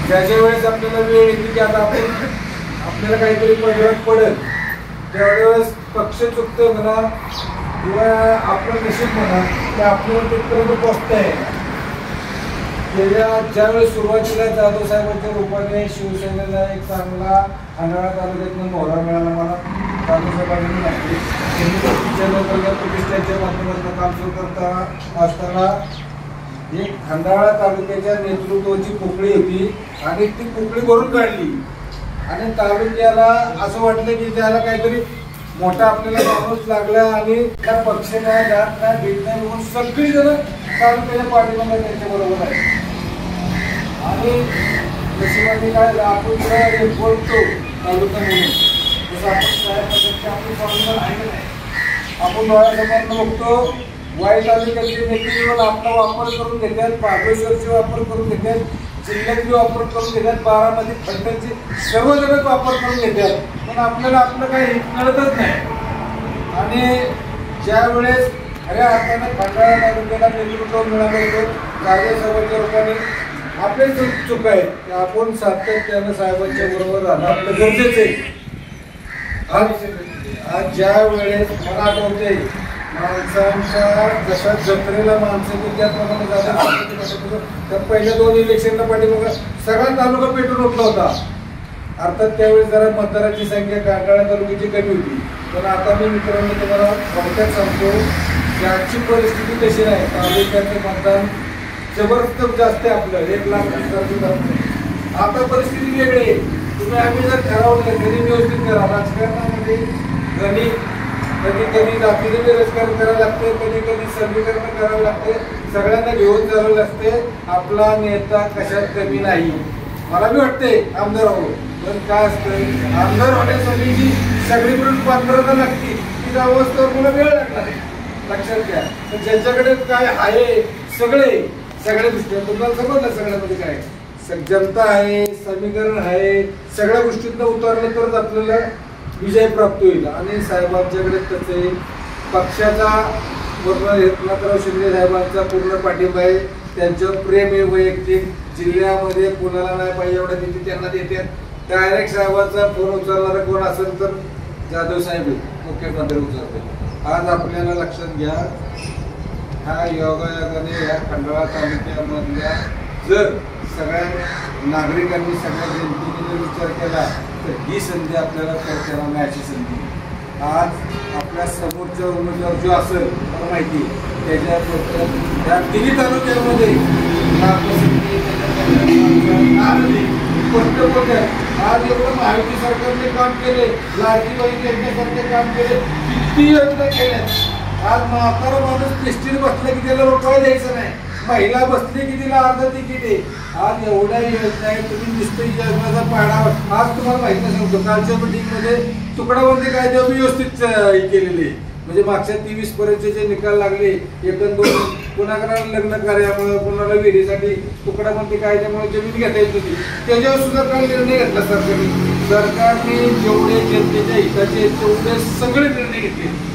ज्याच्या वेळेस आपल्याला वेळ येते की आता आपण आपल्याला काहीतरी पदरात पडेल त्यावेळेस पक्ष चुकतं म्हणा किंवा आपलं नशीब म्हणा ते आपल्याला तिथपर्यंत पोचत आहे. ज्यावेळेस सुरुवातीला जाधव साहेबांच्या रूपाने शिवसेनेला एक चांगला खंडाळा तालुक्यातून मोहरा मिळाला मला जाधव साहेबांनी लागली. त्यांनी प्रतिष्ठाच्या माध्यमातून काम सुरू करता असताना एक खंडाळा तालुक्याच्या नेतृत्वाची पोकळी होती आणि ती पोकळी भरून काढली आणि तालुक्याला असं वाटलं की त्याला काहीतरी मोठा आपल्याला माणूस लागला आणि त्या पक्ष काय जात नाही भेट नाही म्हणून सगळी जण तालुक्याच्या पाठीमागे त्यांच्या बरोबर आहे. आणि नशिबाने काय आपण बोलतो तालुका म्हणून जसं आपण साहेब आपण डोळ्यासमोर बघतो वाई तालुक्याचे नेते आपला वापर करून घेतात, महाबळेश्वरचे वापर करून घेतात, जिल्ह्यातले वापर करून घेतात, बारामती खंडांचे सर्वजणच वापर करून घेतात. पण आपल्याला आपलं काही कळतच नाही. आणि ज्या वेळेस खऱ्या अर्थानं खंडाळा तालुक्याला नेतृत्व मिळालं होतं जाधव साहेबांच्या लोकांनी आपले चूक आहे की आपण सातत्यानं साहेबांच्या बरोबर राहणं आपलं गरजेचं आहे. आज ज्या वेळेस मला आठवते माणसांच्या जशा जत्रेला माणसं त्याप्रमाणे जातात तर पहिल्या 2 इलेक्शनला पाठीमाग सगळा तालुका पेटून उठला होता. अर्थात त्यावेळेस जरा मतदारांची संख्या खंडाळा तालुक्याची कमी होती. पण आता मी मित्रांनो तुम्हाला थोडक्यात सांगतो की आजची परिस्थिती तशी नाही. तालुक्याचं मतदान जबरदस्त जास्त आहे आपलं 1 लाख. आता परिस्थिती वेगळी आहे. तुम्ही आम्ही जर ठरवलं गणित व्यवस्थित करा. राजकारणामध्ये गणित कधी जातीने राजकारण करावं लागते, कधी समीकरण करावं लागते, सगळ्यांना घेऊन चालवं लागते. आपला नेता कशात कमी नाही मला बी वाटते आमदार हो. पण काय असतं आमदार होण्यासाठी जी सगळी मिळून पात्रता लागते ती अवस्थेवर मला वेळ लागला लक्षात घ्या. तर ज्यांच्याकडे काय आहे सगळे दृष्टी तुम्हाला समजलं सगळ्यामध्ये काय जनता आहे, समीकरण आहे, सगळ्या गोष्टीतनं उतरलं तरच आपल्याला विजय प्राप्त होईल. आणि साहेबांच्याकडे त्याचे पक्षाचा पूर्ण एकनाथराव शिंदे साहेबांचा पूर्ण पाठिंबा आहे. त्यांचं प्रेम आहे वैयक्तिक. जिल्ह्यामध्ये कोणाला नाही पाहिजे एवढ्या निधी त्यांना देतात. डायरेक्ट साहेबांचा फोन उचलणारा कोण असेल तर जाधव साहेब मुख्यमंत्री उचलते. आज आपल्याला लक्षात घ्या हा योगायोगाने या खंडाळा तालुक्यामधल्या जर सगळ्या नागरिकांनी सगळ्या जनतेने विचार केला तर ही संधी आपल्याला करताना मिळायची संधी. आज आपल्या समोरच्या उमेदवार जो असेल मला माहिती त्याच्याबद्दल त्या 3 तालुक्यामध्ये आज एवढं महायुती सरकारने काम केले, लाडकी बहीण योजनेसारखे काम केले, किती योजना केल्या. आज म्हातारा माणूस एसटीने बसला की त्याला रुपये द्यायचं नाही, महिला बसली की तिला अर्ध तिकीट आहे. आज एवढ्या योजना आहे तुम्ही नुसतं योजनाचा पाडावा. आज तुम्हाला माहिती नाही सांगतो कालच्या मिटिंगमध्ये तुकडाबंदी कायदे व्यवस्थित केलेले म्हणजे मागच्या 23 पर्यंतचे जे निकाल लागले 1-2 कोणाकडे लग्न कार्यामुळे कोणाला विहिरीसाठी तुकडाबंदी कायद्यामुळे जमीन घेता येत होती त्याच्यावर सुद्धा काय निर्णय घेतला सरकारने जेवढे जनतेच्या हिताचे तेवढे सगळे निर्णय घेतले.